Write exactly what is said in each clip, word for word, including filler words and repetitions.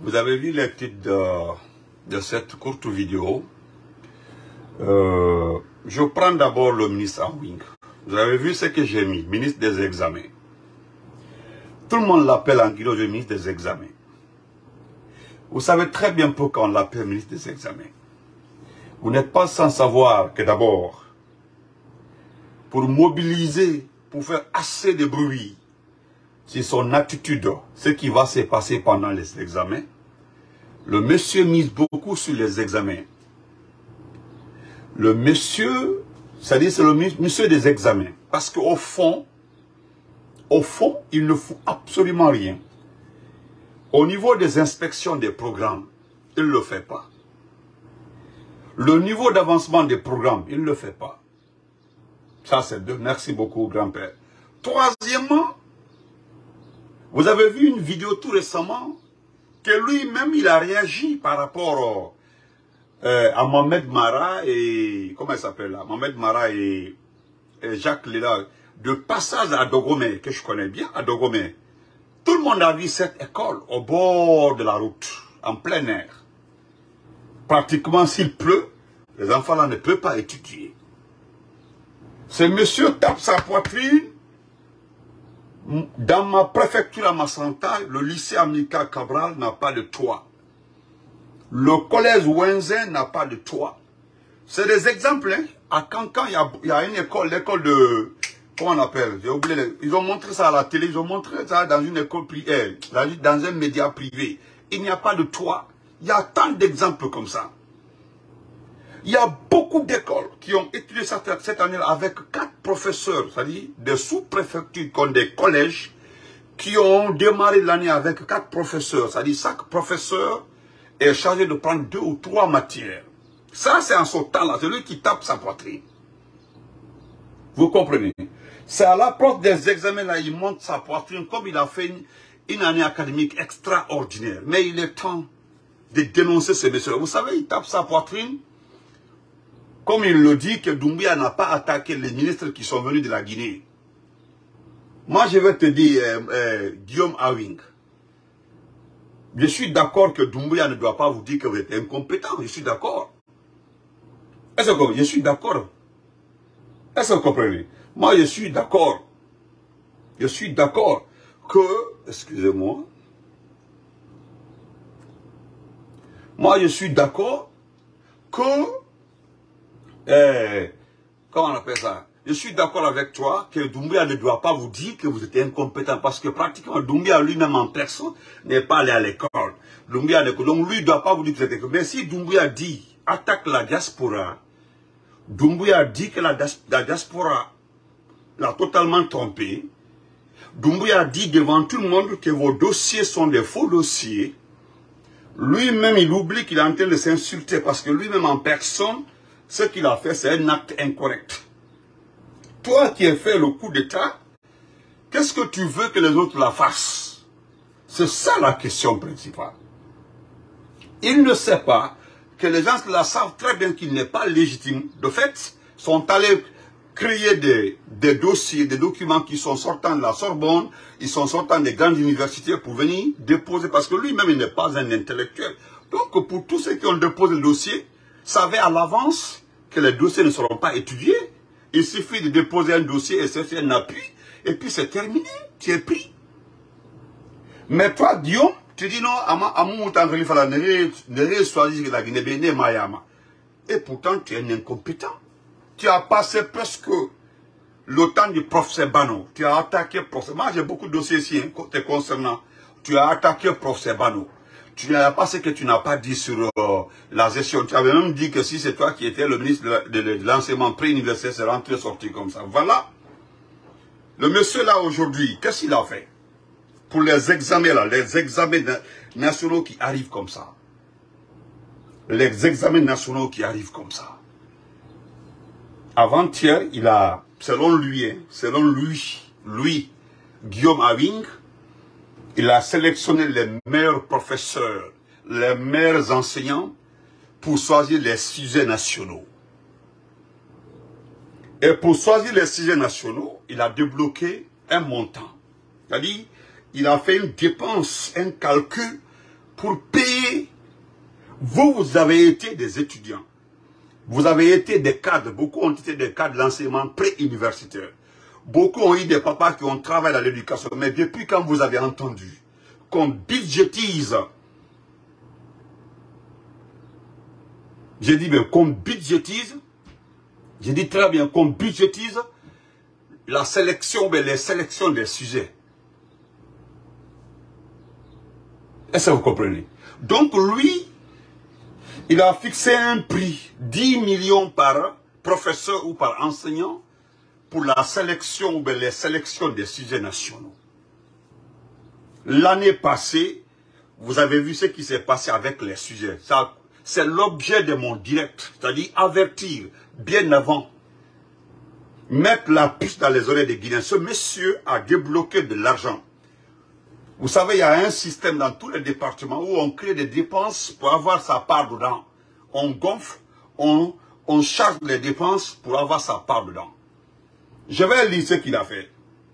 Vous avez vu les titres de, de cette courte vidéo. Euh, je prends d'abord le ministre Awing. Vous avez vu ce que j'ai mis, ministre des examens. Tout le monde l'appelle en guillemets le ministre des examens. Vous savez très bien pourquoi on l'appelle ministre des examens. Vous n'êtes pas sans savoir que d'abord, pour mobiliser, pour faire assez de bruit sur son attitude, ce qui va se passer pendant les examens, le monsieur mise beaucoup sur les examens. Le monsieur, c'est-à-dire c'est le monsieur des examens. Parce qu'au fond, au fond, il ne fout absolument rien. Au niveau des inspections des programmes, il ne le fait pas. Le niveau d'avancement des programmes, il ne le fait pas. Ça, c'est deux. Merci beaucoup, grand-père. Troisièmement, vous avez vu une vidéo tout récemment que lui-même, il a réagi par rapport euh, à Mohamed Mara et... Comment il s'appelle là? Mohamed Mara et, et Jacques Léla. De passage à Dogomé, que je connais bien, à Dogomé. Tout le monde a vu cette école au bord de la route, en plein air. Pratiquement, s'il pleut, les enfants là ne peuvent pas étudier. Ce monsieur tape sa poitrine. Dans ma préfecture à Massanta, le lycée Amilcar Cabral n'a pas de toit. Le collège Wenzen n'a pas de toit. C'est des exemples. Hein. À Cancan, il y a, il y a une école, l'école de... Comment on appelle? J'ai oublié. Les, ils ont montré ça à la télé, ils ont montré ça dans une école privée, dans un média privé. Il n'y a pas de toit. Il y a tant d'exemples comme ça. Il y a beaucoup d'écoles qui ont étudié cette, cette année avec quatre professeurs, c'est-à-dire des sous-préfectures comme des collèges, qui ont démarré l'année avec quatre professeurs. C'est-à-dire chaque professeur est chargé de prendre deux ou trois matières. Ça, c'est en son temps-là, c'est lui qui tape sa poitrine. Vous comprenez? C'est à l'approche des examens, là, il monte sa poitrine comme il a fait une, une année académique extraordinaire. Mais il est temps de dénoncer ces messieurs. Vous savez, il tape sa poitrine. Comme il le dit, que Doumbouya n'a pas attaqué les ministres qui sont venus de la Guinée. Moi, je vais te dire, euh, euh, Guillaume Awing, je suis d'accord que Doumbouya ne doit pas vous dire que vous êtes incompétent. Je suis d'accord. Est-ce que je suis d'accord? Est-ce que vous comprenez? Moi, je suis d'accord. Je suis d'accord que... Excusez-moi. Moi, je suis d'accord que... Euh, comment on appelle ça? Je suis d'accord avec toi que Doumbouya ne doit pas vous dire que vous êtes incompétent parce que pratiquement Doumbouya lui-même en personne n'est pas allé à l'école. Doumbouya n'est donc lui ne doit pas vous dire que vous êtes incompétent. Mais si Doumbouya dit attaque la diaspora, Doumbouya dit que la, la diaspora l'a totalement trompé. Doumbouya dit devant tout le monde que vos dossiers sont des faux dossiers. Lui-même il oublie qu'il est en train de s'insulter parce que lui-même en personne, ce qu'il a fait, c'est un acte incorrect. Toi qui as fait le coup d'État, qu'est-ce que tu veux que les autres la fassent? C'est ça la question principale. Il ne sait pas que les gens la savent très bien qu'il n'est pas légitime. De fait, sont allés créer des, des dossiers, des documents qui sont sortant de la Sorbonne, ils sont sortant des grandes universités pour venir déposer, parce que lui-même, il n'est pas un intellectuel. Donc, pour tous ceux qui ont déposé le dossier, savaient à l'avance que les dossiers ne seront pas étudiés. Il suffit de déposer un dossier et c'est un appui, et puis c'est terminé, tu es pris. Mais toi, Guillaume, tu dis non, et pourtant tu es un incompétent. Tu as passé presque le temps du professeur Bano. Tu as attaqué le professeur. Moi, j'ai beaucoup de dossiers ici hein, te concernant. Tu as attaqué le professeur Bano. Tu n'as pas ce que tu n'as pas dit sur euh, la gestion. Tu avais même dit que si c'est toi qui étais le ministre de, de, de l'enseignement pré-universitaire, c'est rentré sorti comme ça. Voilà. Le monsieur là aujourd'hui, qu'est-ce qu'il a fait? Pour les examens là, les examens nationaux qui arrivent comme ça. Les examens nationaux qui arrivent comme ça. Avant-hier, il a, selon lui, hein, selon lui, lui, Guillaume Awing, il a sélectionné les meilleurs professeurs, les meilleurs enseignants pour choisir les sujets nationaux. Et pour choisir les sujets nationaux, il a débloqué un montant. C'est-à-dire, il a fait une dépense, un calcul pour payer. Vous, vous avez été des étudiants. Vous avez été des cadres. Beaucoup ont été des cadres de l'enseignement pré-universitaire. Beaucoup ont eu des papas qui ont travaillé dans l'éducation. Mais depuis quand vous avez entendu qu'on budgétise, j'ai dit bien qu'on budgétise, j'ai dit très bien qu'on budgétise la sélection, mais les sélections des sujets. Est-ce que vous comprenez? Donc lui, il a fixé un prix, dix millions par professeur ou par enseignant, pour la sélection, ou les sélections des sujets nationaux. L'année passée, vous avez vu ce qui s'est passé avec les sujets. C'est l'objet de mon direct, c'est-à-dire avertir bien avant, mettre la puce dans les oreilles des Guinéens. Ce monsieur a débloqué de l'argent. Vous savez, il y a un système dans tous les départements où on crée des dépenses pour avoir sa part dedans. On gonfle, on, on charge les dépenses pour avoir sa part dedans. Je vais lire ce qu'il a fait.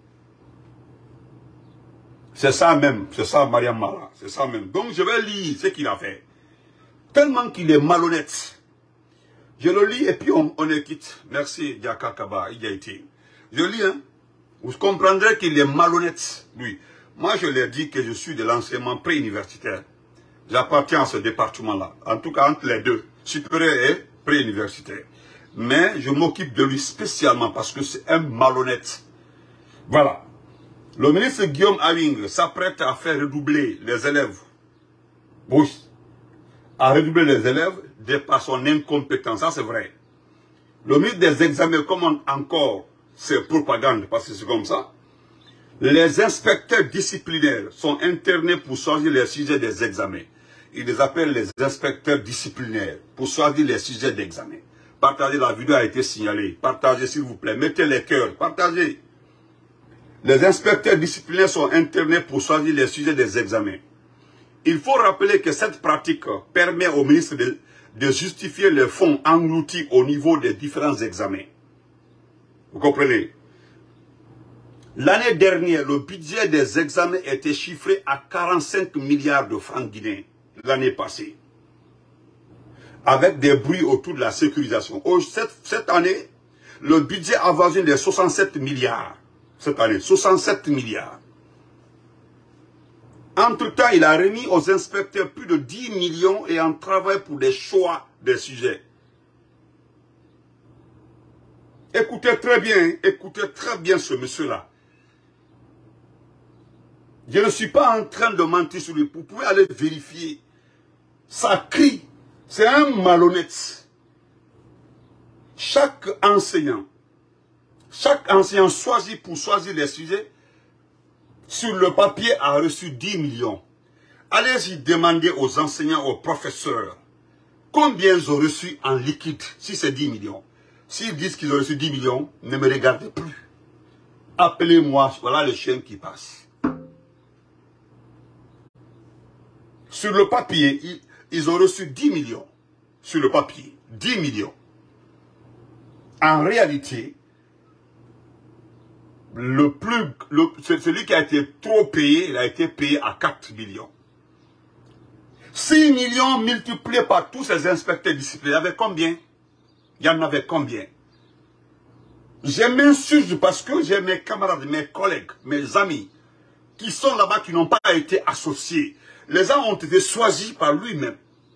C'est ça même, c'est ça Mariam Mara, c'est ça même. Donc je vais lire ce qu'il a fait. Tellement qu'il est malhonnête. Je le lis et puis on, on est quitte. Merci Diaka Kaba, il a été. Je lis, hein. Vous comprendrez qu'il est malhonnête, lui. Moi, je l'ai dit que je suis de l'enseignement pré-universitaire. J'appartiens à ce département-là. En tout cas, entre les deux, supérieur et pré-universitaire. Mais je m'occupe de lui spécialement parce que c'est un malhonnête. Voilà. Le ministre Guillaume Awing s'apprête à faire redoubler les élèves. Oui. À redoubler les élèves de par son incompétence. Ça, c'est vrai. Le ministre des examens commande encore ses propagandes parce que c'est comme ça. Les inspecteurs disciplinaires sont internés pour choisir les sujets des examens. Ils les appellent les inspecteurs disciplinaires pour choisir les sujets d'examen. Partagez, la vidéo a été signalée. Partagez s'il vous plaît. Mettez les cœurs. Partagez. Les inspecteurs disciplinaires sont internés pour choisir les sujets des examens. Il faut rappeler que cette pratique permet au ministre de, de justifier les fonds engloutis au niveau des différents examens. Vous comprenez? L'année dernière, le budget des examens était chiffré à quarante-cinq milliards de francs guinéens. L'année passée. Avec des bruits autour de la sécurisation. Cette, cette année, le budget avoisine les soixante-sept milliards. Cette année, soixante-sept milliards. Entre-temps, il a remis aux inspecteurs plus de dix millions et en travaille pour des choix des sujets. Écoutez très bien, écoutez très bien ce monsieur-là. Je ne suis pas en train de mentir sur lui. Vous pouvez aller vérifier. Ça crie. C'est un malhonnête. Chaque enseignant, chaque enseignant choisi pour choisir les sujets, sur le papier a reçu dix millions. Allez-y demander aux enseignants, aux professeurs, combien ils ont reçu en liquide, si c'est dix millions. S'ils disent qu'ils ont reçu dix millions, ne me regardez plus. Appelez-moi, voilà le chien qui passe. Sur le papier, ils, ils ont reçu dix millions. Sur le papier, dix millions. En réalité, le plus, le, celui qui a été trop payé, il a été payé à quatre millions. six millions multipliés par tous ces inspecteurs disciplinaires, il y avait combien? Il y en avait combien? Je m'insurge parce que j'ai mes camarades, mes collègues, mes amis, qui sont là-bas, qui n'ont pas été associés. Les gens ont été choisis par lui-même.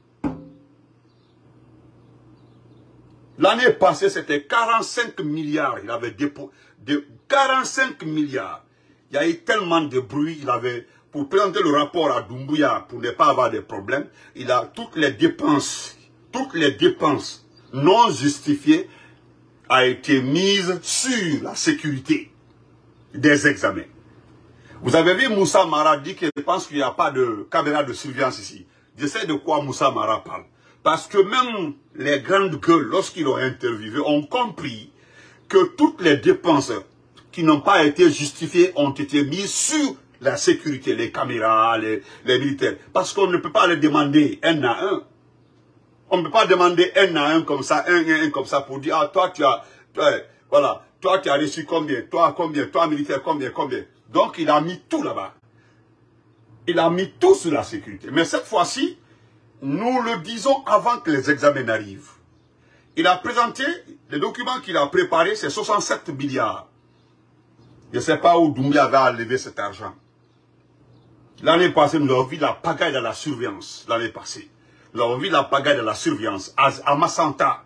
L'année passée, c'était quarante-cinq milliards. Il avait déposé quarante-cinq milliards. Il y a eu tellement de bruit. Il avait, pour présenter le rapport à Doumbouya, pour ne pas avoir de problèmes, il a toutes les dépenses, toutes les dépenses non justifiées a été mises sur la sécurité des examens. Vous avez vu Moussa Mara dit qu'il pense qu'il n'y a pas de caméra de surveillance ici. Je sais de quoi Moussa Mara parle. Parce que même les grandes gueules, lorsqu'ils ont interviewé, ont compris que toutes les dépenses qui n'ont pas été justifiées ont été mises sur la sécurité, les caméras, les, les militaires. Parce qu'on ne peut pas les demander un à un. On ne peut pas demander un à un comme ça, un à un comme ça pour dire, ah, toi tu as, toi, voilà, toi tu as reçu combien, toi combien, toi militaire combien, combien. Donc il a mis tout là-bas. Il a mis tout sur la sécurité. Mais cette fois-ci, nous le disons avant que les examens n'arrivent. Il a présenté, les documents qu'il a préparés, c'est soixante-sept milliards. Je ne sais pas où Doumbia va enlever cet argent. L'année passée, nous avons vu la pagaille de la surveillance. L'année passée. Nous avons vu la pagaille de la surveillance. À, à Massanta,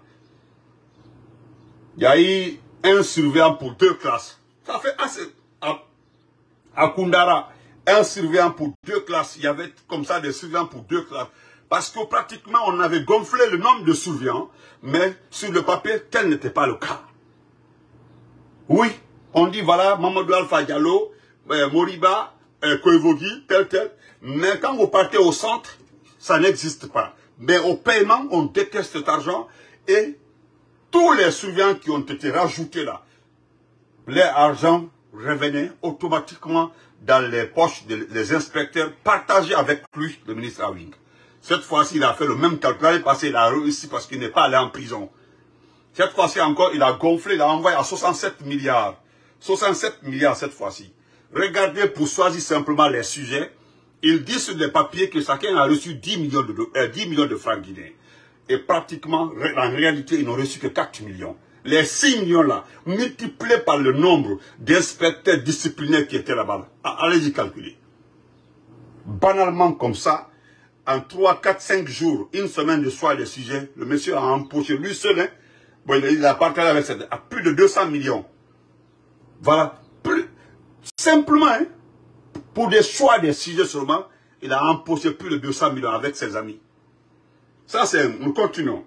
il y a eu un surveillant pour deux classes. Ça fait assez. À, à Koundara, un surveillant pour deux classes. Il y avait comme ça des surveillants pour deux classes. Parce que pratiquement, on avait gonflé le nombre de surveillants, mais sur le papier, tel n'était pas le cas. Oui, on dit, voilà, Mamadou Alpha Diallo, euh, Moriba, euh, Koevogi, tel, tel. Mais quand vous partez au centre, ça n'existe pas. Mais au paiement, on décaisse cet argent et tous les surveillants qui ont été rajoutés là, l'argent revenait automatiquement dans les poches des inspecteurs partagés avec lui, le ministre Awing. Cette fois-ci, il a fait le même calcul. L'année passée, il a réussi parce qu'il n'est pas allé en prison. Cette fois-ci encore, il a gonflé, il a envoyé à soixante-sept milliards. soixante-sept milliards cette fois-ci. Regardez pour choisir simplement les sujets. Il dit sur les papiers que chacun a reçu dix millions de, euh, dix millions de francs guinéens. Et pratiquement, en réalité, ils n'ont reçu que quatre millions. Les six millions là, multipliés par le nombre d'inspecteurs disciplinaires qui étaient là-bas. Allez-y calculer. Banalement comme ça, en trois, quatre, cinq jours, une semaine de choix des sujets, le monsieur a empoché lui seul, hein, bon, il a partagé avec cette, à plus de deux cents millions. Voilà. Plus, simplement, hein, pour des choix des sujets seulement, il a empoché plus de deux cents millions avec ses amis. Ça, c'est... Nous continuons.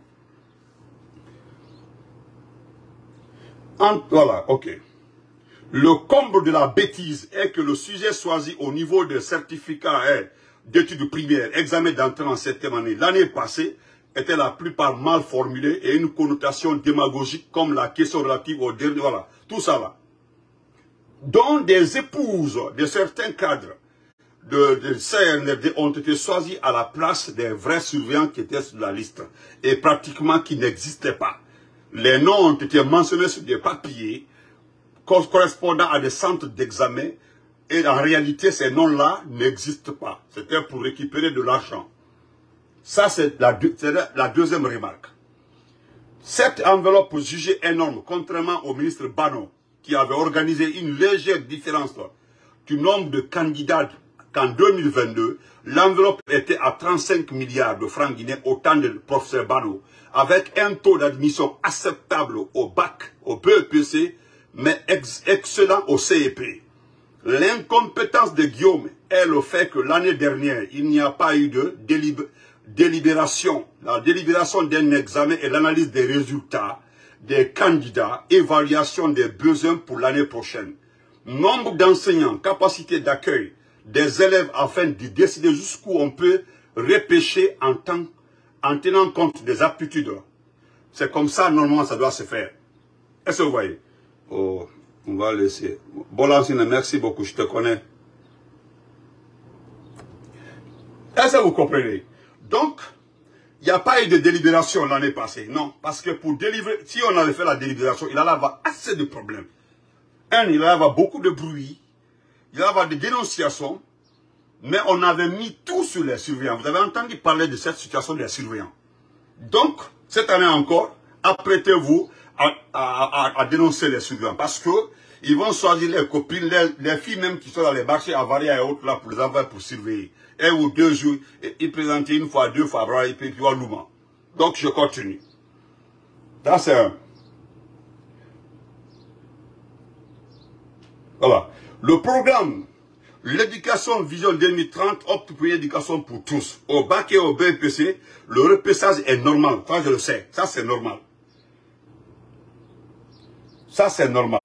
En, voilà, ok. Le comble de la bêtise est que le sujet choisi au niveau des certificats d'études primaires, examen d'entrée en septième année, l'année passée, était la plupart mal formulé et une connotation démagogique comme la question relative au dernier... Voilà, tout ça là. Dont des épouses de certains cadres de, de C N R D ont été choisis à la place des vrais surveillants qui étaient sur la liste et pratiquement qui n'existaient pas. Les noms ont été mentionnés sur des papiers correspondant à des centres d'examen et en réalité ces noms-là n'existent pas. C'était pour récupérer de l'argent. Ça c'est la, la, la deuxième remarque. Cette enveloppe jugée énorme, contrairement au ministre Bano, qui avait organisé une légère différence du nombre de candidats qu'en deux mille vingt-deux, l'enveloppe était à trente-cinq milliards de francs guinéens au temps du professeur Bano, avec un taux d'admission acceptable au bac, au B E P C, mais ex excellent au C E P. L'incompétence de Guillaume est le fait que l'année dernière, il n'y a pas eu de délib délibération, la délibération d'un examen et l'analyse des résultats des candidats, évaluation des besoins pour l'année prochaine. Nombre d'enseignants, capacité d'accueil des élèves afin de décider jusqu'où on peut repêcher en, temps, en tenant compte des aptitudes. C'est comme ça, normalement, ça doit se faire. Est-ce que vous voyez? Oh, on va laisser. Bolancine, merci beaucoup, je te connais. Est-ce que vous comprenez? Donc, il n'y a pas eu de délibération l'année passée. Non, parce que pour délivrer, si on avait fait la délibération, il allait avoir assez de problèmes. Un, il allait avoir beaucoup de bruit. Il allait avoir des dénonciations. Mais on avait mis tout sur les surveillants. Vous avez entendu parler de cette situation des surveillants. Donc, cette année encore, apprêtez-vous à, à, à, à dénoncer les surveillants. Parce que ils vont choisir les copines, les, les filles même qui sont dans les marchés avariés et autres là pour les envoyer pour surveiller. Un ou deux jours, ils présentent une fois, deux fois, et puis puis Louma. Donc je continue. Ça c'est un. Voilà. Le programme, l'éducation vision deux mille trente, opte pour l'éducation pour tous. Au bac et au B E P C, le repassage est normal. Ça je le sais. Ça c'est normal. Ça c'est normal.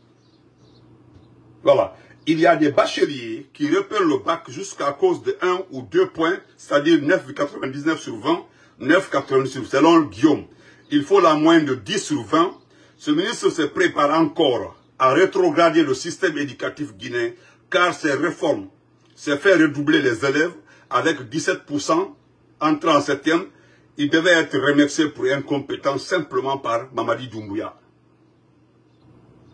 Voilà. Il y a des bacheliers qui repèrent le bac jusqu'à cause de un ou deux points, c'est-à-dire neuf virgule quatre-vingt-dix-neuf sur vingt, neuf virgule quatre-vingt-dix sur vingt, selon Guillaume. Il faut la moyenne de dix sur vingt. Ce ministre se prépare encore à rétrograder le système éducatif guinéen, car ces réformes, c'est faire redoubler les élèves avec dix-sept pour cent entrant en septième. Il devait être remercié pour incompétence simplement par Mamadi Doumbouya.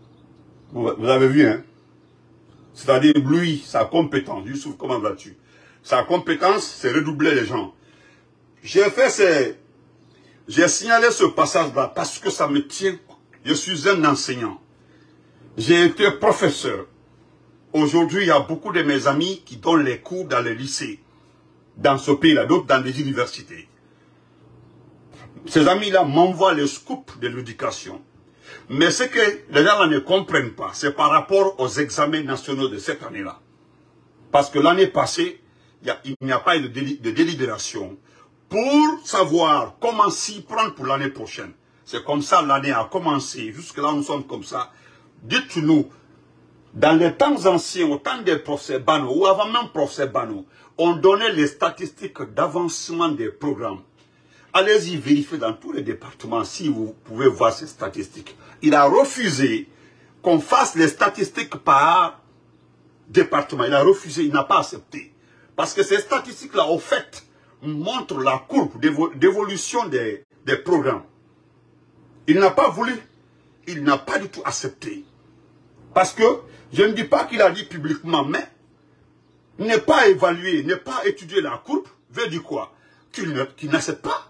Vous avez vu, hein? C'est-à-dire, lui, sa compétence. Youssouf, comment vas-tu? Sa compétence, c'est redoubler les gens. J'ai fait ces... J'ai signalé ce passage-là parce que ça me tient. Je suis un enseignant. J'ai été professeur. Aujourd'hui, il y a beaucoup de mes amis qui donnent les cours dans les lycées, dans ce pays-là, d'autres dans les universités. Ces amis-là m'envoient les scoops de l'éducation. Mais ce que les gens ne comprennent pas, c'est par rapport aux examens nationaux de cette année-là. Parce que l'année passée, il n'y a, a pas eu de, déli, de délibération pour savoir comment s'y prendre pour l'année prochaine. C'est comme ça l'année a commencé. Jusque-là, nous sommes comme ça. Dites-nous, dans les temps anciens, au temps des professeurs Bano, ou avant même professeur Bano, on donnait les statistiques d'avancement des programmes. Allez-y vérifier dans tous les départements si vous pouvez voir ces statistiques. Il a refusé qu'on fasse les statistiques par département. Il a refusé, il n'a pas accepté. Parce que ces statistiques-là, au fait, montrent la courbe d'évolution des, des programmes. Il n'a pas voulu. Il n'a pas du tout accepté. Parce que, je ne dis pas qu'il a dit publiquement, mais ne pas évaluer, ne pas étudier la courbe, veut dire quoi? Qu'il n'accepte pas.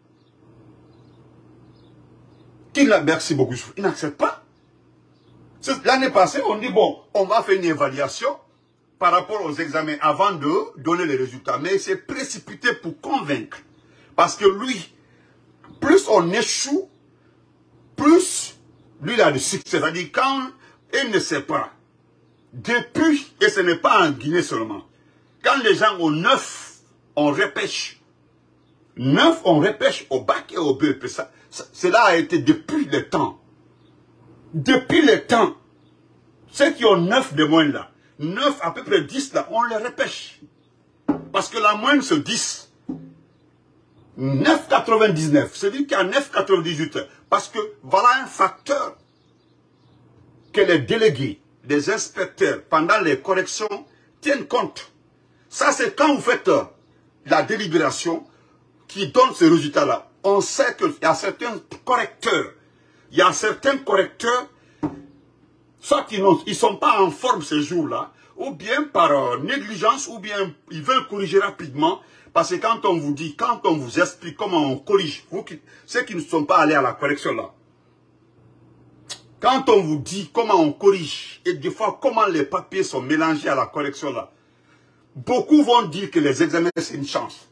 Qu'il a, merci beaucoup, il n'accepte pas. L'année passée, on dit, bon, on va faire une évaluation par rapport aux examens avant de donner les résultats. Mais il s'est précipité pour convaincre. Parce que lui, plus on échoue, plus lui il a du succès. C'est-à-dire quand il ne sait pas, depuis, et ce n'est pas en Guinée seulement, quand les gens ont neuf, on repêche. Neuf, on repêche au bac et au B E P. Ça, ça, cela a été depuis le temps. Depuis le temps. Ceux qui ont neuf de moyenne là, neuf à peu près dix là, on les repêche. Parce que la moyenne c'est dix. neuf virgule quatre-vingt-dix-neuf. C'est-à-dire qu'il y a neuf virgule quatre-vingt-dix-huit. Parce que voilà un facteur que les délégués, les inspecteurs, pendant les corrections, tiennent compte. Ça, c'est quand vous faites euh, la délibération qui donne ces résultats-là. On sait qu'il y a certains correcteurs. Il y a certains correcteurs, soit qu'ils ne sont pas en forme ces jours-là, ou bien par euh, négligence, ou bien ils veulent corriger rapidement. Parce que quand on vous dit, quand on vous explique comment on corrige, vous qui, ceux qui ne sont pas allés à la correction là, quand on vous dit comment on corrige, et des fois comment les papiers sont mélangés à la correction là, beaucoup vont dire que les examens c'est une chance.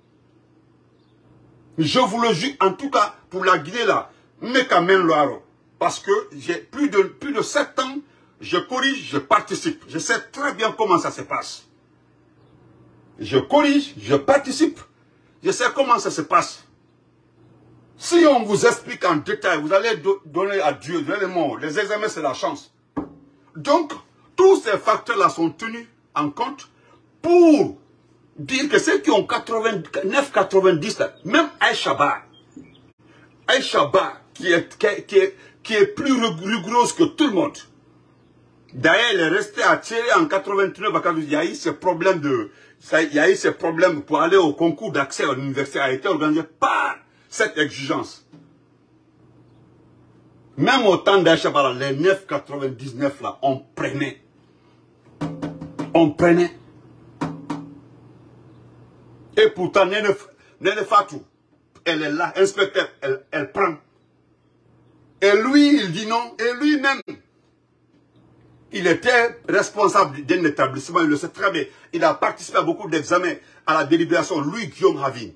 Je vous le jure, en tout cas, pour la Guinée là, mais quand même Loiro, parce que j'ai plus de, plus de sept ans, je corrige, je participe. Je sais très bien comment ça se passe. Je corrige, je participe, je sais comment ça se passe. Si on vous explique en détail, vous allez do donner à Dieu, les mots, les examens c'est la chance. Donc, tous ces facteurs-là sont tenus en compte pour dire que ceux qui ont quatre-vingt-neuf quatre-vingt-dix, même Aïchaba, Aïchaba, qui est, qui, est, qui, est, qui est plus rigoureuse que tout le monde. D'ailleurs, elle est restée à tirer en quatre-vingt-neuf, il y a eu ces problèmes de, ça, il y a eu ces problèmes pour aller au concours d'accès à l'université, a été organisé par cette exigence. Même au temps d'Aïchaba, les neuf virgule quatre-vingt-dix-neuf là, on prenait. On prenait. Et pourtant, Nene Fatou, elle est là, inspecteur, elle, elle prend. Et lui, il dit non. Et lui-même, il était responsable d'un établissement, il le sait très bien. Il a participé à beaucoup d'examens à la délibération, lui, Guillaume Ravine.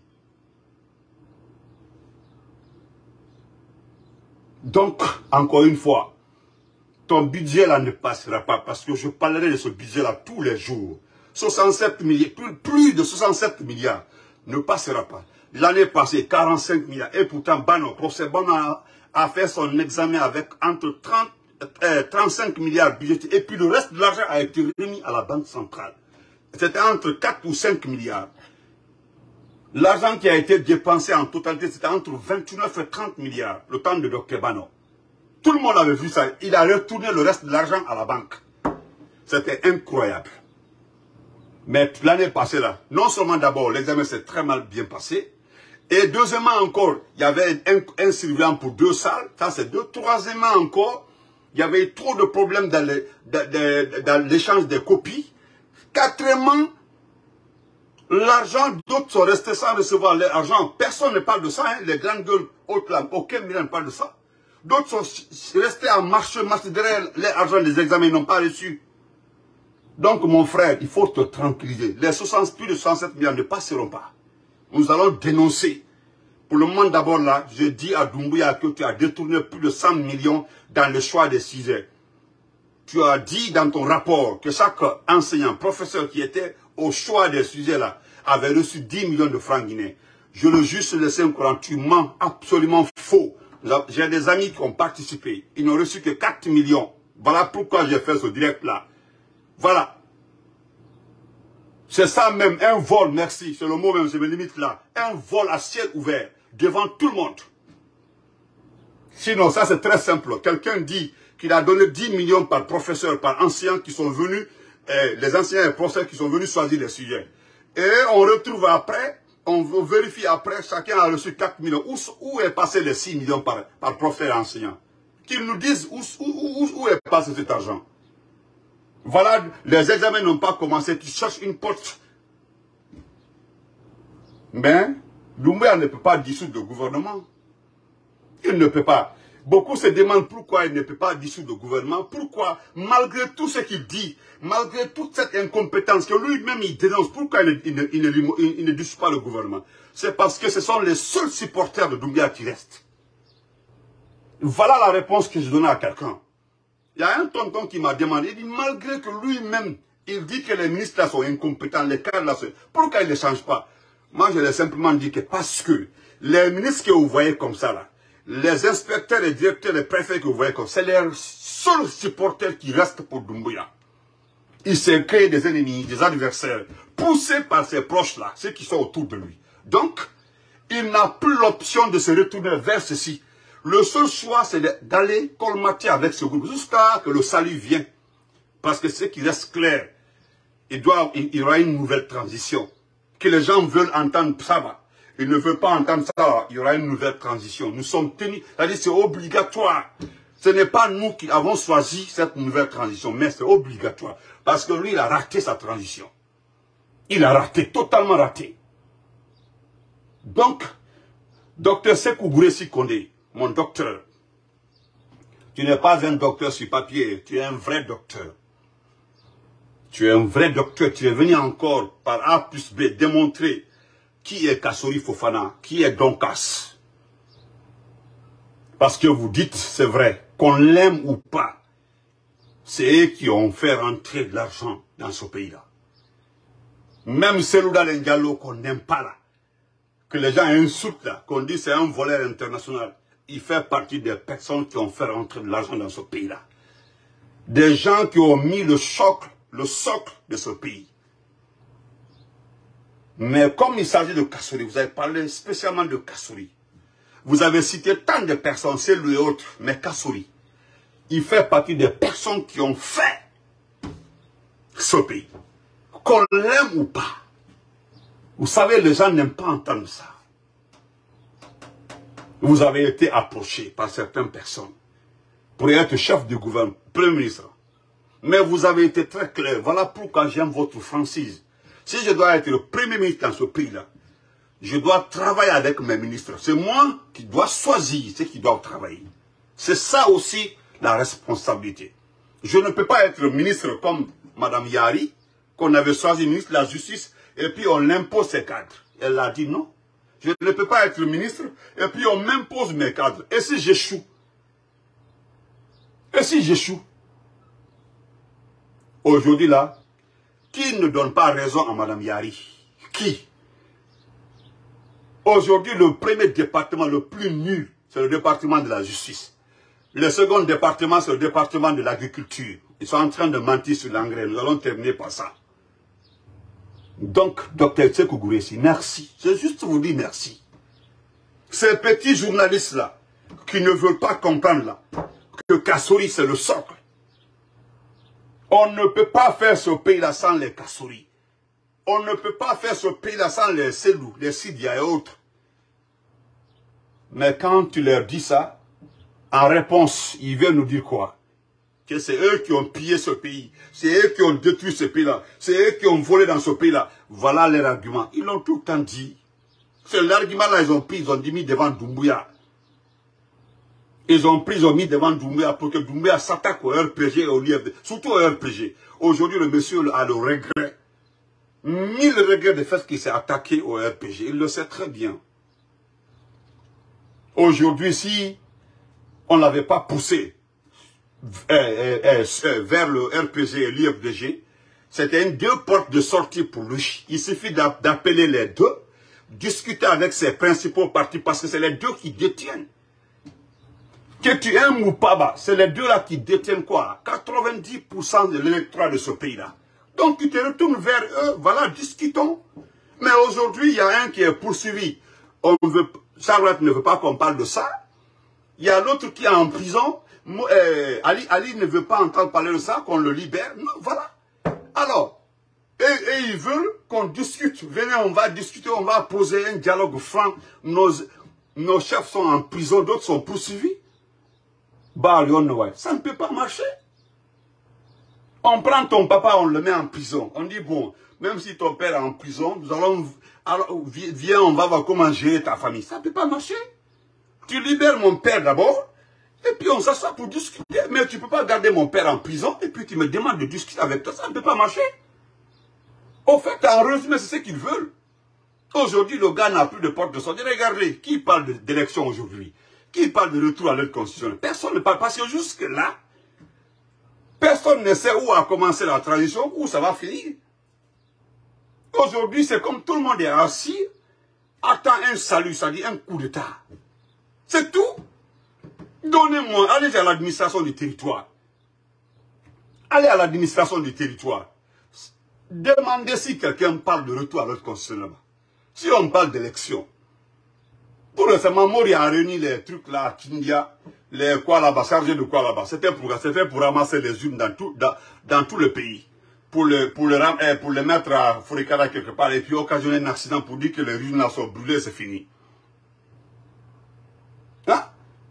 Donc, encore une fois, ton budget là ne passera pas parce que je parlerai de ce budget là tous les jours. soixante-sept milliards, plus, plus de soixante-sept milliards ne passera pas. L'année passée, quarante-cinq milliards. Et pourtant, Bano, professeur Bano a, a fait son examen avec entre trente, euh, trente-cinq milliards budgétés. Et puis le reste de l'argent a été remis à la Banque centrale. C'était entre quatre ou cinq milliards. L'argent qui a été dépensé en totalité, c'était entre vingt-neuf et trente milliards, le temps de docteur Bano. Tout le monde avait vu ça. Il a retourné le reste de l'argent à la banque. C'était incroyable. Mais l'année passée, là, non seulement d'abord, l'examen s'est très mal bien passé, et deuxièmement encore, il y avait un, un surveillant pour deux salles, ça c'est deux. Troisièmement encore, il y avait trop de problèmes dans l'échange des copies. Quatrièmement, L'argent, d'autres sont restés sans recevoir l'argent. Personne ne parle de ça. Hein. Les grandes gueules, autres là, aucun milieu ne parle de ça. D'autres sont restés à marcher, marcher derrière l'argent des examens, ils n'ont pas reçu. Donc, mon frère, il faut te tranquilliser. Les soixante, plus de soixante-sept milliards ne passeront pas. Nous allons dénoncer. Pour le moment, d'abord là, je dis à Doumbouya que tu as détourné plus de cent millions dans le choix des sujets. Tu as dit dans ton rapport que chaque enseignant, professeur qui était au choix des sujets là, avait reçu dix millions de francs guinéens. Je le juge sur le Saint-Courant, tu mens, absolument faux. J'ai des amis qui ont participé, ils n'ont reçu que quatre millions. Voilà pourquoi j'ai fait ce direct là. Voilà. C'est ça même, un vol, merci, c'est le mot même, je me limite là. Un vol à ciel ouvert, devant tout le monde. Sinon, ça c'est très simple. Quelqu'un dit qu'il a donné dix millions par professeur, par enseignant qui sont venus, eh, les enseignants et professeurs qui sont venus choisir les sujets. Et on retrouve après, on vérifie après, chacun a reçu quatre millions. Où, où est passé les six millions par, par professeur et enseignant? Qu'ils nous disent où, où, où, où est passé cet argent. Voilà, les examens n'ont pas commencé, tu cherches une porte. Mais, Doumbouya ne peut pas dissoudre le gouvernement. Il ne peut pas. Beaucoup se demandent pourquoi il ne peut pas dissoudre le gouvernement. Pourquoi, malgré tout ce qu'il dit, malgré toute cette incompétence que lui-même il dénonce, pourquoi il ne, il ne, il ne, il ne dissout pas le gouvernement? C'est parce que ce sont les seuls supporters de Doumbouya qui restent. Voilà la réponse que je donnais à quelqu'un. Il y a un tonton qui m'a demandé, il dit, malgré que lui-même, il dit que les ministres là sont incompétents, les cadres là, pourquoi il ne les change pas? Moi, je l'ai simplement dit que parce que les ministres que vous voyez comme ça là, les inspecteurs et directeurs et préfets que vous voyez comme ça, c'est les seuls supporters qui restent pour Doumbouya. Il s'est créé des ennemis, des adversaires, poussés par ses proches là, ceux qui sont autour de lui. Donc, il n'a plus l'option de se retourner vers ceci. Le seul choix, c'est d'aller colmater avec ce groupe, jusqu'à que le salut vienne. Parce que ce qui reste clair, il, doit, il, il y aura une nouvelle transition. Que les gens veulent entendre ça, va. Ils ne veulent pas entendre ça, il y aura une nouvelle transition. Nous sommes tenus, c'est-à-dire c'est obligatoire. Ce n'est pas nous qui avons choisi cette nouvelle transition, mais c'est obligatoire. Parce que lui, il a raté sa transition. Il a raté, totalement raté. Donc, docteur Sékou Gouressi Kondé, mon docteur, tu n'es pas un docteur sur papier, tu es un vrai docteur. Tu es un vrai docteur, tu es venu encore par A plus B démontrer qui est Kassori Fofana, qui est Donkas. Parce que vous dites, c'est vrai, qu'on l'aime ou pas, c'est eux qui ont fait rentrer de l'argent dans ce pays-là. Même Selouda Diallo qu'on n'aime pas là, que les gens insultent là, qu'on dit c'est un voleur international, il fait partie des personnes qui ont fait rentrer de l'argent dans ce pays-là. Des gens qui ont mis le socle, le socle de ce pays. Mais comme il s'agit de Kassori, vous avez parlé spécialement de Kassori. Vous avez cité tant de personnes, c'est lui et autres, mais Kassori, il fait partie des personnes qui ont fait ce pays. Qu'on l'aime ou pas. Vous savez, les gens n'aiment pas entendre ça. Vous avez été approché par certaines personnes pour être chef du gouvernement, premier ministre. Mais vous avez été très clair. Voilà pourquoi j'aime votre franchise. Si je dois être le premier ministre dans ce pays-là, je dois travailler avec mes ministres. C'est moi qui dois choisir ceux qui doivent travailler. C'est ça aussi la responsabilité. Je ne peux pas être ministre comme Mme Yari, qu'on avait choisi ministre de la Justice, et puis on l'impose ses cadres. Elle a dit non. Je ne peux pas être ministre, et puis on m'impose mes cadres. Et si j'échoue? Et si j'échoue? Aujourd'hui là, qui ne donne pas raison à Mme Yari? Qui? Aujourd'hui, le premier département le plus nul, c'est le département de la justice. Le second département, c'est le département de l'agriculture. Ils sont en train de mentir sur l'engrais. Nous allons terminer par ça. Donc, docteur Sékou Gouressi, merci. Je juste vous dire merci. Ces petits journalistes-là, qui ne veulent pas comprendre là, que Kassori, c'est le socle. On ne peut pas faire ce pays-là sans les Kassori. On ne peut pas faire ce pays-là sans les Selou, les Sidia et autres. Mais quand tu leur dis ça, en réponse, ils viennent nous dire quoi? que c'est eux qui ont pillé ce pays, c'est eux qui ont détruit ce pays-là, c'est eux qui ont volé dans ce pays-là. Voilà leur argument. Ils l'ont tout le temps dit. C'est l'argument-là, ils ont pris, ils ont mis devant Doumbouya. Ils ont pris, ils ont mis devant Doumbouya pour que Doumbouya s'attaque au R P G et au L I F D, surtout au R P G. Aujourd'hui, le monsieur a le regret. Mille regrets de fait qu'il s'est attaqué au R P G. Il le sait très bien. Aujourd'hui, si on ne l'avait pas poussé euh, euh, euh, vers le R P G et l'I F D G, c'était une deux portes de sortie pour lui. Il suffit d'appeler les deux, discuter avec ses principaux partis, parce que c'est les deux qui détiennent. Que tu aimes ou pas, c'est les deux-là qui détiennent quoi? quatre-vingt-dix pour cent de l'électorat de ce pays-là. Donc tu te retournes vers eux, voilà, discutons. Mais aujourd'hui, il y a un qui est poursuivi. On veut, Charlotte ne veut pas qu'on parle de ça. Il y a l'autre qui est en prison. Euh, Ali, Ali ne veut pas entendre parler de ça, qu'on le libère. Non, voilà. Alors, et, et ils veulent qu'on discute. Venez, on va discuter, on va poser un dialogue franc. Nos, nos chefs sont en prison, d'autres sont poursuivis. Bah, ça ne peut pas marcher. On prend ton papa, on le met en prison. On dit, bon, même si ton père est en prison, nous allons, alors, viens, on va voir comment gérer ta famille. Ça ne peut pas marcher. Tu libères mon père d'abord, et puis on s'assoit pour discuter. Mais tu ne peux pas garder mon père en prison, et puis tu me demandes de discuter avec toi. Ça ne peut pas marcher. Au fait, en résumé, c'est ce qu'ils veulent. Aujourd'hui, le gars n'a plus de porte de sortie. Regardez, qui parle d'élection aujourd'hui? Qui parle de retour à l'ordre constitutionnel? Personne ne parle, parce que jusque-là, personne ne sait où a commencé la transition, où ça va finir. Aujourd'hui, c'est comme tout le monde est assis, attend un salut, ça dit un coup d'État. C'est tout. Donnez-moi, allez à l'administration du territoire. Allez à l'administration du territoire. Demandez si quelqu'un parle de retour à l'ordre constitutionnel. Si on parle d'élection. Tout récemment, Mori a réuni les trucs là à Kindia, les quoi là-bas, chargés de quoi là-bas. C'était pour, fait pour ramasser les urnes dans tout, dans, dans tout le pays. Pour le, pour, le, eh, pour le mettre à Fourikara quelque part et puis occasionner un accident pour dire que les urnes là sont brûlées, c'est fini. Hein?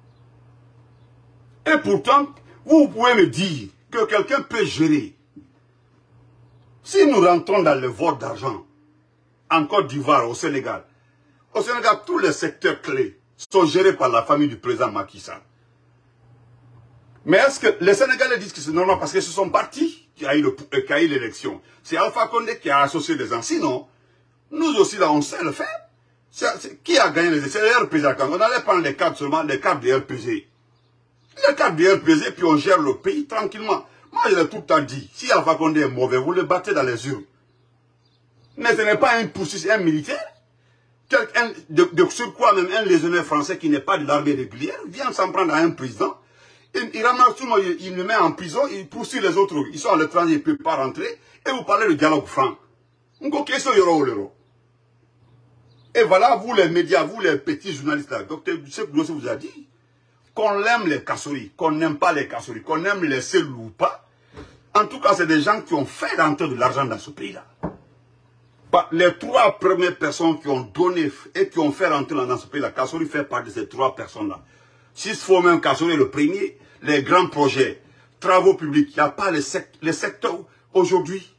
Et pourtant, vous pouvez me dire que quelqu'un peut gérer. Si nous rentrons dans le vote d'argent, en Côte d'Ivoire, au Sénégal, au Sénégal, tous les secteurs clés sont gérés par la famille du président Macky Sall. Mais est-ce que les Sénégalais disent que c'est normal parce que ce sont partis qui a eu l'élection? C'est Alpha Condé qui a associé des gens. Sinon, nous aussi là, on sait le faire. C est, c est, qui a gagné les élections? C'est le R P G. On allait prendre les cartes seulement, les cartes du R P G. Les cartes du R P G, puis on gère le pays tranquillement. Moi, je l'ai tout le temps dit. Si Alpha Condé est mauvais, vous le battez dans les urnes. Mais ce n'est pas un poursuivi, un militaire. Quelqu'un de, de surcroît, même un légionnaire français qui n'est pas de l'armée régulière, vient s'en prendre à un président. Il, il ramasse tout le monde, il, il le met en prison, il poursuit les autres. Ils sont à l'étranger, ils ne peuvent pas rentrer. Et vous parlez de dialogue franc. Et voilà, vous les médias, vous les petits journalistes, là, docteur Seck Dossé vous a dit qu'on aime les Kassouri, qu'on n'aime pas les Kassouri, qu'on aime les Selou ou pas. En tout cas, c'est des gens qui ont fait rentrer de l'argent dans ce pays-là. Les trois premières personnes qui ont donné et qui ont fait rentrer dans ce pays, la Kassouri fait partie de ces trois personnes-là. S'il faut même Kassouri le premier, les grands projets, travaux publics, il n'y a pas les, sect les secteurs aujourd'hui.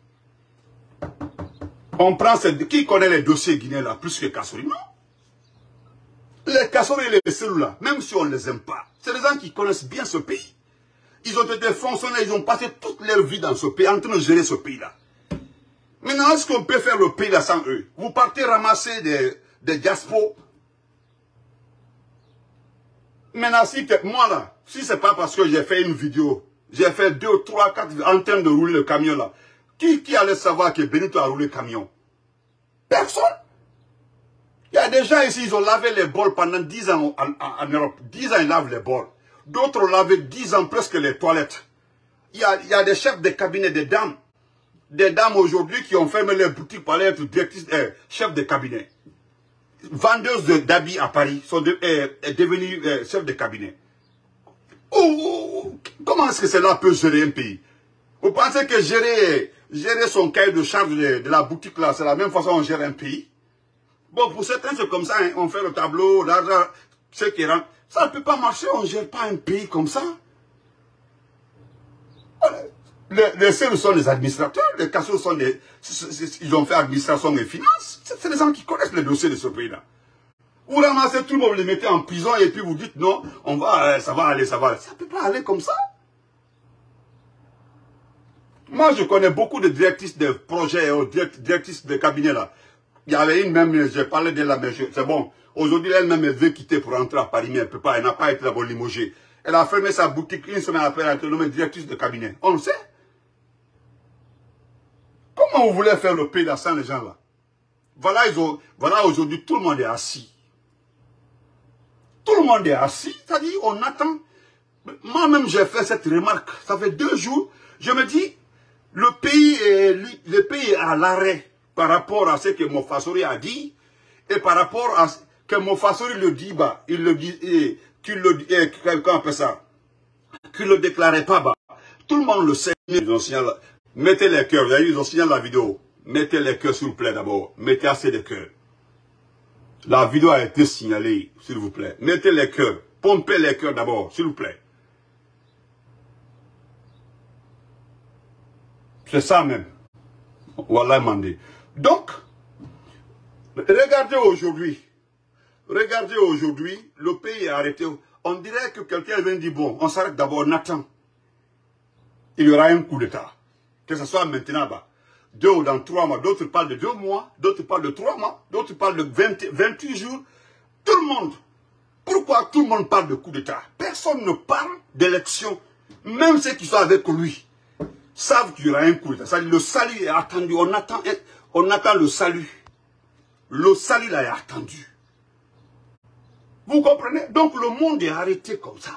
On prend cette... Qui connaît les dossiers guinéens là plus que Kassouri? Non. Les Kassouri et les cellules-là, même si on ne les aime pas, c'est des gens qui connaissent bien ce pays. Ils ont été fonctionnaires, ils ont passé toute leur vie dans ce pays, en train de gérer ce pays-là. Maintenant, est-ce qu'on peut faire le pays là sans eux? Vous partez ramasser des, des diaspos. Maintenant, si moi là, si c'est pas parce que j'ai fait une vidéo, j'ai fait deux, trois, quatre en train de rouler le camion là, qui, qui allait savoir que Benito a roulé le camion? Personne. Il y a des gens ici, ils ont lavé les bols pendant dix ans en, en, en Europe. dix ans, ils lavent les bols. D'autres ont lavé dix ans presque les toilettes. Il y a, il y a des chefs de cabinet, des dames. Des dames aujourd'hui qui ont fermé les boutiques pour aller être directrices, euh, chefs de cabinet. Vendeuses d'habits à Paris sont de, euh, devenues euh, chefs de cabinet. Oh, comment est-ce que cela peut gérer un pays? Vous pensez que gérer, gérer son cahier de charge de, de la boutique là, c'est la même façon qu'on gère un pays? Bon, pour certains, c'est comme ça, hein, on fait le tableau, l'argent, ce qui rentre. Ça ne peut pas marcher, on ne gère pas un pays comme ça. Les, les C E U sont les administrateurs, les K C O sont des... Ils ont fait administration et finances. C'est les gens qui connaissent les dossiers de ce pays-là. Vous ramassez tout le monde, vous les mettez en prison et puis vous dites non, on va, ça va aller, ça va aller. Ça ne peut pas aller comme ça. Moi, je connais beaucoup de directrices de projets, directrices de cabinets là. Il y avait une même, j'ai parlé de la même chose. C'est bon. Aujourd'hui, elle-même, elle veut quitter pour rentrer à Paris, mais elle ne peut pas. Elle n'a pas été d'abord limogée. Elle a fermé sa boutique une semaine après, elle a été nommée directrice de cabinet. On le sait. Comment vous voulez faire le pays là sans les gens là? Voilà, ils ont, voilà aujourd'hui, tout le monde est assis. Tout le monde est assis. C'est-à-dire, on attend. Moi-même, j'ai fait cette remarque. Ça fait deux jours. Je me dis, le pays est, le pays est à l'arrêt par rapport à ce que Mofasori a dit et par rapport à ce que Mofasori le dit, bah, il le dit, et qu'il le dit, et quelqu'un appelle ça, qu'il le déclarait pas, bah. Tout le monde le sait. Ils ont signalé, mettez les cœurs, vous avez vu, ils ont signalé la vidéo. Mettez les cœurs, s'il vous plaît, d'abord. Mettez assez de cœurs. La vidéo a été signalée, s'il vous plaît. Mettez les cœurs. Pompez les cœurs d'abord, s'il vous plaît. C'est ça même. Voilà, mandé. Donc, regardez aujourd'hui. Regardez aujourd'hui, le pays est arrêté. On dirait que quelqu'un vient dire, bon, on s'arrête d'abord, on attend. Il y aura un coup d'État. Que ce soit maintenant, bah, deux ou dans trois mois. D'autres parlent de deux mois, d'autres parlent de trois mois, d'autres parlent de vingt, vingt-huit jours. Tout le monde. Pourquoi tout le monde parle de coup d'État? Personne ne parle d'élection. Même ceux qui sont avec lui savent qu'il y aura un coup d'État. Le salut est attendu. On attend, on attend le salut. Le salut là est attendu. Vous comprenez? Donc le monde est arrêté comme ça.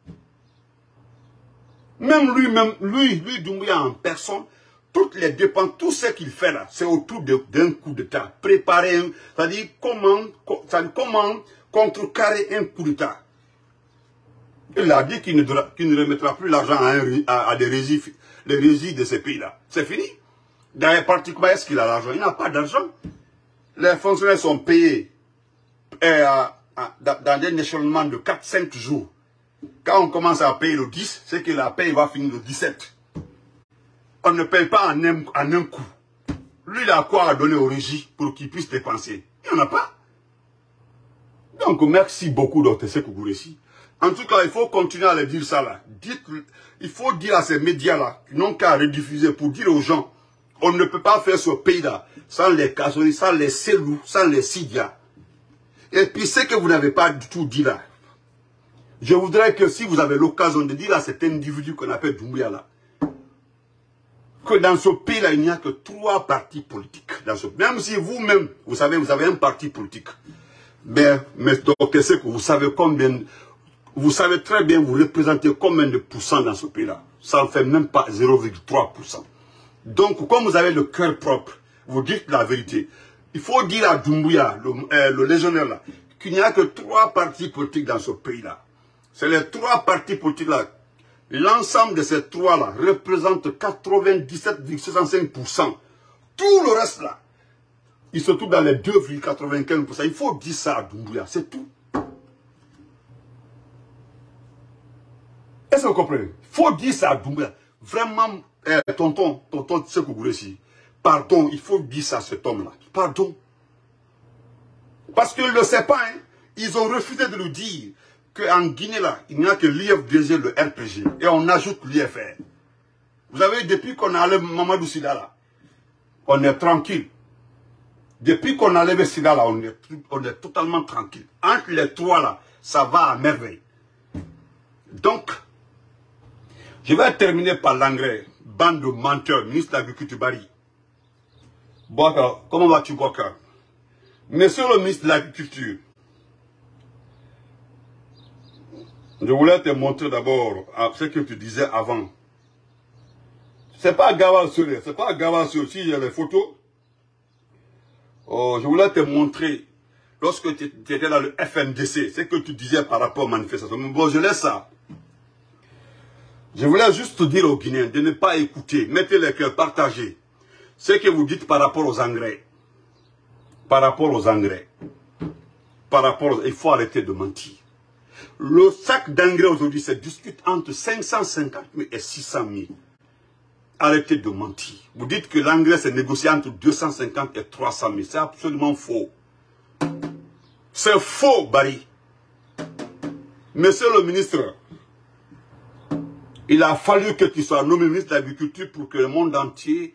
Même lui, même lui, lui, Doumbouya en personne, toutes les dépenses, tout ce qu'il fait là, c'est autour d'un coup d'État. Préparer, un, c'est-à-dire comment, comment contrecarrer un coup d'État. Il a dit qu'il ne, qu'il ne remettra plus l'argent à, à, à des résidus, les résidus de ces pays-là. C'est fini. D'ailleurs, particulièrement, est-ce qu'il a l'argent? Il n'a pas d'argent. Les fonctionnaires sont payés euh, à, à, dans des échelonnements de quatre à cinq jours. Quand on commence à payer le dix, c'est que la paye va finir le dix-sept. On ne paye pas en un, en un coup. Lui, il a quoi à donner au régis pour qu'il puisse dépenser? Il n'y en a pas. Donc, merci beaucoup, docteur Sékou Gouressi. En tout cas, il faut continuer à le dire ça là. Dites, il faut dire à ces médias-là, qui n'ont qu'à rediffuser pour dire aux gens, on ne peut pas faire ce pays-là sans les Kassouri, sans les Selou, sans les Sidia. Et puis, ce que vous n'avez pas du tout dit là, je voudrais que si vous avez l'occasion de dire à cet individu qu'on appelle Doumbouya là, que dans ce pays-là, il n'y a que trois partis politiques. Dans ce... Même si vous-même, vous savez, vous avez un parti politique. Mais, mais docteur Sékou, vous savez combien, vous savez très bien, vous représentez combien de pourcents dans ce pays-là. Ça ne fait même pas zéro virgule trois pour cent. Donc, comme vous avez le cœur propre, vous dites la vérité. Il faut dire à Doumbouya, le, euh, le légionnaire là, qu'il n'y a que trois partis politiques dans ce pays-là. C'est les trois partis politiques-là. L'ensemble de ces trois-là représente quatre-vingt-dix-sept virgule soixante-cinq pour cent. Tout le reste là, ils se trouvent dans les deux virgule quatre-vingt-quinze pour cent. Il faut dire ça à Doumbouya, c'est tout. Est-ce que vous comprenez? Il faut dire ça à Doumbouya. Vraiment, eh, tonton, tonton Sékou Gouressi, pardon, il faut dire ça à cet homme-là. Pardon. Parce qu'il ne le sait pas, hein. Ils ont refusé de le dire. Qu'en Guinée, là, il n'y a que l'I F D G, le R P G, et on ajoute l'I F R. Vous savez, depuis qu'on a enlevé Mamadou Sida, là, on est tranquille. Depuis qu'on a enlevé Sida, là, on est, on est totalement tranquille. Entre les trois, là, ça va à merveille. Donc, je vais terminer par l'engrais. Bande de menteurs, ministre de l'Agriculture, Barry. Bouakar, comment vas-tu, Bouakar? Monsieur le ministre de l'Agriculture, je voulais te montrer d'abord ce que tu disais avant. C'est pas Gawal Soleil, c'est pas Gawal Soleil. Si j'ai les photos, oh, je voulais te montrer, lorsque tu étais dans le F N D C, ce que tu disais par rapport aux manifestations. Mais bon, je laisse ça. Je voulais juste te dire aux Guinéens de ne pas écouter, mettez les cœurs, partagez ce que vous dites par rapport aux engrais. Par rapport aux engrais. Par rapport aux... Il faut arrêter de mentir. Le sac d'engrais aujourd'hui se discute entre cinq cent cinquante mille et six cent mille. Arrêtez de mentir. Vous dites que l'engrais c'est négocié entre deux cent cinquante et trois cent mille. C'est absolument faux. C'est faux, Barry. Monsieur le ministre, il a fallu que tu sois nommé ministre de l'Agriculture pour que le monde entier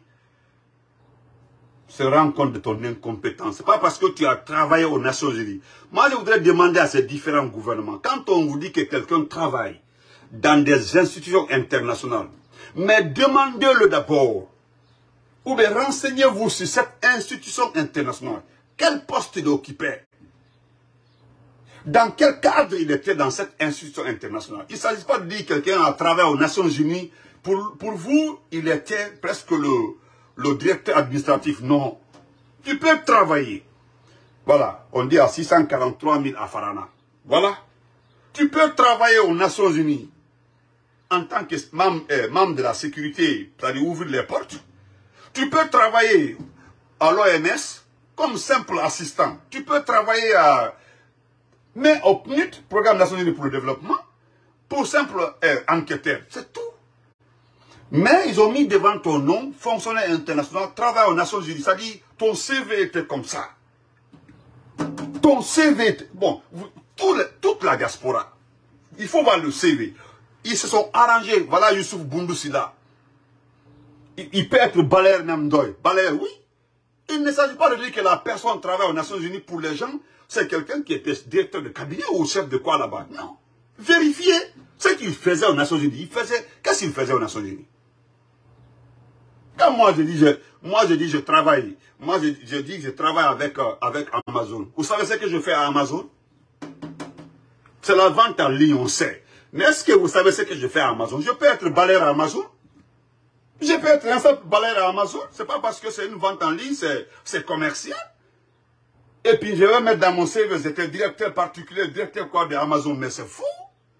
se rende compte de ton incompétence. Ce n'est pas parce que tu as travaillé aux Nations Unies. Moi, je voudrais demander à ces différents gouvernements, quand on vous dit que quelqu'un travaille dans des institutions internationales, mais demandez-le d'abord, ou bien renseignez-vous sur cette institution internationale. Quel poste il occupait? Dans quel cadre il était dans cette institution internationale? Il ne s'agit pas de dire que quelqu'un a travaillé aux Nations Unies. Pour, pour vous, il était presque le, le directeur administratif. Non. Tu peux travailler. Voilà. On dit à six cent quarante-trois mille à Farana. Voilà. Tu peux travailler aux Nations Unies en tant que membre, eh, membre de la sécurité, c'est-à-dire ouvrir les portes. Tu peux travailler à l'O M S comme simple assistant. Tu peux travailler à... Mais au P N U D, Programme des Nations Unies pour le développement, pour simple euh, enquêteur, c'est tout. Mais ils ont mis devant ton nom, fonctionnaire international, travail aux Nations Unies. C'est-à-dire, ton C V était comme ça. Ton C V était... Bon, vous, tout le, toute la diaspora, il faut voir le C V. Ils se sont arrangés. Voilà Youssouf Boundousila. Il, il peut être Baler Namdoy. Baler, oui. Il ne s'agit pas de dire que la personne travaille aux Nations Unies pour les gens. C'est quelqu'un qui était directeur de cabinet ou chef de quoi là-bas. Non. Vérifiez ce qu'il faisait aux Nations Unies. Il faisait... Qu'est-ce qu'il faisait aux Nations Unies? Quand moi je dis je, moi je dis je travaille, moi je, je dis je travaille avec, euh, avec Amazon. Vous savez ce que je fais à Amazon? C'est la vente en ligne, on sait. Mais est-ce que vous savez ce que je fais à Amazon? Je peux être balayeur à Amazon. Je peux être un simple balayeur à Amazon. C'est pas parce que c'est une vente en ligne, c'est commercial. Et puis je vais mettre dans mon C V, j'étais directeur particulier, directeur quoi de Amazon, mais c'est fou.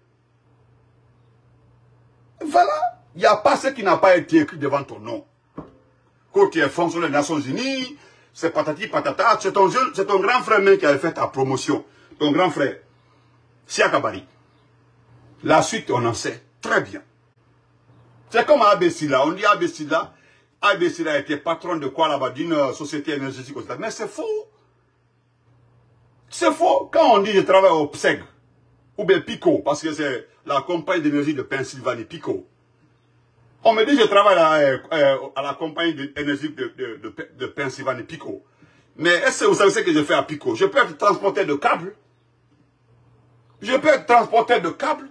Voilà. Il n'y a pas ce qui n'a pas été écrit devant ton nom. Quand tu es fonctionnaire des Nations Unies, c'est patati patata, c'est ton, ton grand frère même qui avait fait ta promotion. Ton grand frère, Siakabari. La suite, on en sait très bien. C'est comme Abessila. On dit Abessila. Abessila était patron de quoi là-bas? D'une société énergétique. Mais c'est faux. C'est faux. Quand on dit je travaille au P S E G, ou bien Pico, parce que c'est la compagnie d'énergie de Pennsylvanie, Pico. On me dit que je travaille à, euh, à la compagnie d'énergie de, de, de, de Pennsylvanie, Pico. Mais est-ce que vous savez ce que je fais à Pico? Je peux être transporteur de câbles. Je peux être transporteur de câbles.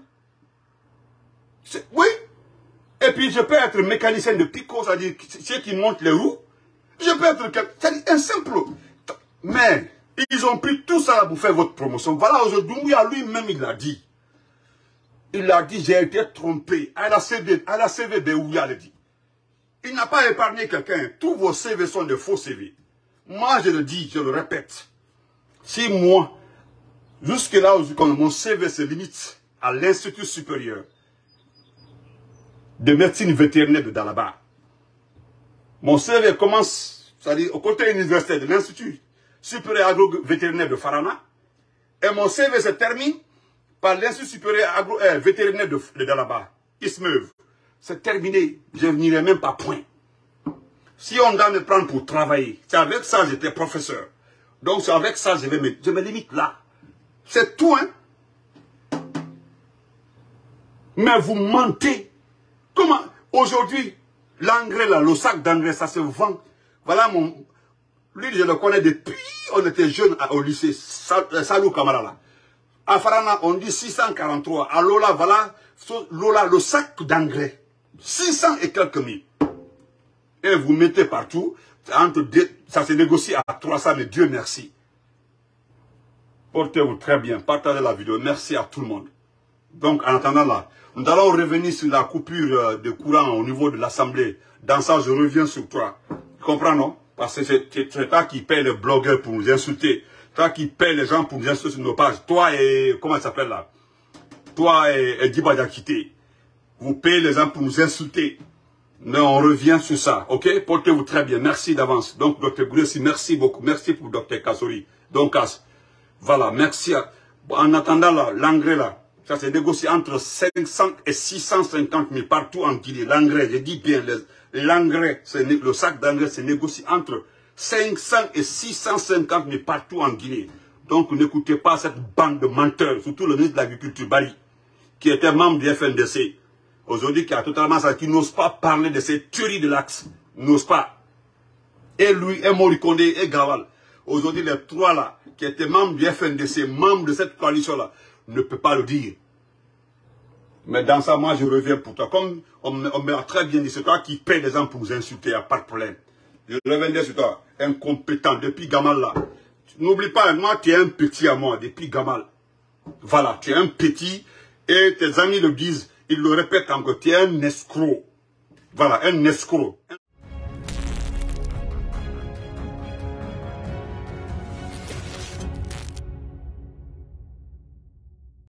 Oui. Et puis je peux être mécanicien de Pico, c'est-à-dire ceux qui montent les roues. Je peux être... C'est-à-dire un simple... Mais ils ont pris tout ça pour faire votre promotion. Voilà, aujourd'hui, lui-même, il l'a dit. Il a dit, j'ai été trompé. À la C V, à la C V de Ouya, il dit. Il n'a pas épargné quelqu'un. Tous vos C V sont de faux C V. Moi, je le dis, je le répète. Si moi, jusque là, mon C V se limite à l'Institut supérieur de médecine vétérinaire de Dalaba. Mon C V commence, c'est-à-dire au côté universitaire de l'Institut supérieur agro-vétérinaire de Farana. Et mon C V se termine par l'Institut supérieur agro euh, vétérinaire de, de Dalaba, Ismeuve. C'est terminé. Je n'irai même pas point. Si on doit me prendre pour travailler, c'est avec ça que j'étais professeur. Donc c'est avec ça que je vais me, je me limite là. C'est tout, hein. Mais vous mentez. Comment aujourd'hui, l'engrais là, le sac d'engrais, ça se vend. Voilà mon... Lui, je le connais depuis, on était jeunes au lycée, Salou Kamara là. À Farana, on dit six cent quarante-trois. À Lola, voilà, Lola, le sac d'engrais. six cents et quelques mille. Et vous mettez partout, entre deux, ça se négocie à trois cents, mais Dieu merci. Portez-vous très bien, partagez la vidéo, merci à tout le monde. Donc, en attendant là, nous allons revenir sur la coupure de courant au niveau de l'Assemblée. Dans ça, je reviens sur toi. Tu comprends, non? Parce que c'est toi qui paye les blogueurs pour nous insulter. Toi qui paye les gens pour nous insulter sur nos pages. Toi et... Comment ça s'appelle là? Toi et, et Diba Diakité. Vous payez les gens pour nous insulter. Mais on revient sur ça. Ok? Portez-vous très bien. Merci d'avance. Donc, docteur Gouressi, merci beaucoup. Merci pour docteur Kassori. Donc, voilà. Merci. À... En attendant là, l'engrais là. Ça s'est négocié entre cinq cents et six cent cinquante mille partout en Guinée. L'engrais, je dis bien, l'engrais, le sac d'engrais se négocie entre cinq cents et six cent cinquante mille partout en Guinée. Donc n'écoutez pas cette bande de menteurs, surtout le ministre de l'Agriculture, Bari, qui était membre du F N D C. Aujourd'hui, qui a totalement ça, qui n'ose pas parler de ces tueries de l'Axe. N'ose pas. Et lui, et Morikonde, et Gawal. Aujourd'hui, les trois là, qui étaient membres du F N D C, membres de cette coalition-là, ne peut pas le dire. Mais dans ça, moi, je reviens pour toi. Comme on, on m'a très bien dit, c'est toi qui paie les gens pour vous insulter, il n'y a pas de problème. Je reviens sur toi, incompétent, depuis Gamal là. N'oublie pas, moi, tu es un petit à moi, depuis Gamal. Voilà, tu es un petit, et tes amis le disent, ils le répètent encore, tu es un escroc. Voilà, un escroc.